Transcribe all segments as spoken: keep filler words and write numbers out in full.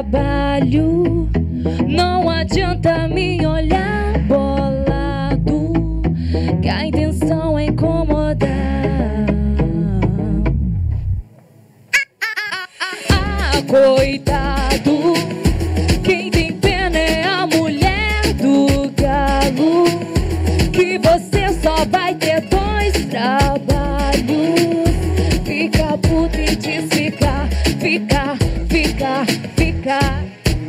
trabalho. Não adianta me olhar bolado, que a intenção é incomodar. Ah, coitado, quem tem pena é a mulher do galo, que você só vai ter dois trabalhos. Fica puto e desficar, ficar, ficar, ficar.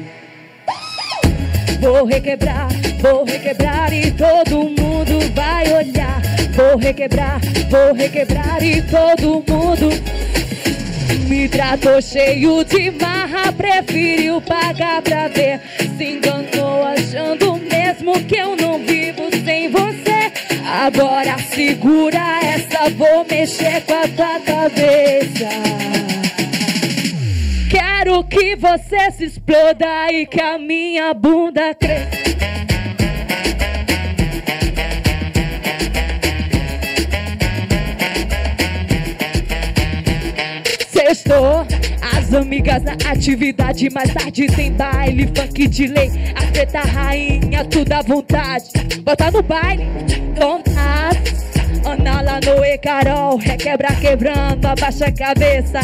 Vou requebrar, vou requebrar e todo mundo vai olhar. Vou requebrar, vou requebrar e todo mundo me tratou cheio de marra, preferiu pagar pra ver. Se enganou achando mesmo que eu não vivo sem você. Agora segura essa, vou mexer com a tua cabeça. Quero que você se exploda e que a minha bunda cresça. Sextou, as amigas na atividade, mais tarde tem baile, funk de lei, a preta rainha, tudo à vontade. Bota no baile, vontade. Ana lá no E Carol, requebra quebrando, abaixa a cabeça.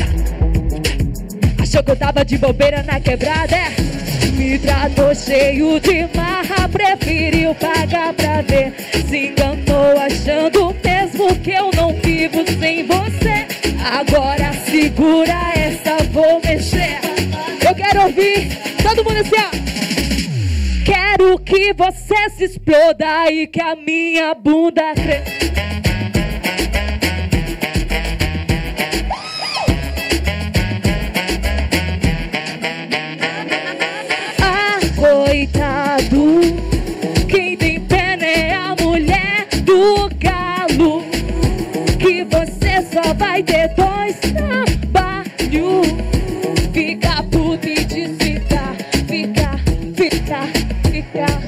Achou que eu tava de bobeira na quebrada, é? Me tratou cheio de marra, preferiu pagar pra ver. Se enganou achando mesmo que eu não vivo sem você. Agora segura essa, vou mexer. Eu quero ouvir todo mundo assim, ó. Quero que você se exploda e que a minha bunda cresça. Coitado, quem tem pena é a mulher do galo, que você só vai ter dois trabalhos. Fica puto e desficar, ficar, ficar, ficar.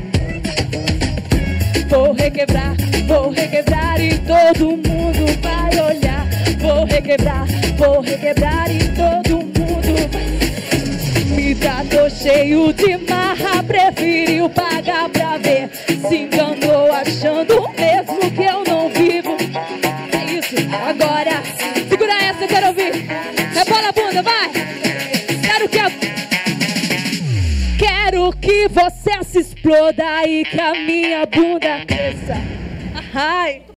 Vou requebrar, vou requebrar e todo mundo vai olhar. Vou requebrar, vou requebrar e todo mundo vai. Me tratou cheio de marra, preferiu pagar pra ver. Se enganou achando mesmo que eu não vivo. É isso, agora segura essa, eu quero ouvir. Rebola a bunda, vai. Quero que a... Quero que você se exploda e que a minha bunda cresça. Ai.